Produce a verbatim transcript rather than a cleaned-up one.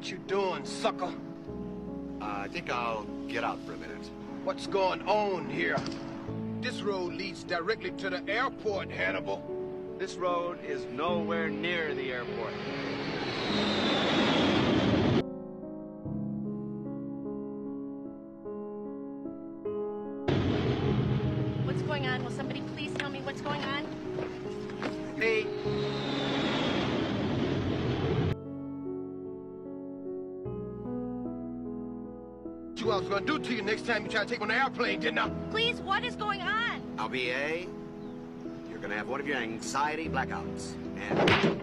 What you doing, sucker? Uh, I think I'll get out for a minute. What's going on here? This road leads directly to the airport, Hannibal. This road is nowhere near the airport. What's going on? Will somebody please tell me what's going on? Me. What I was gonna do to you next time you try to take on an airplane, didn't I? Please, what is going on? Now, B A, you're gonna have one of your anxiety blackouts. And...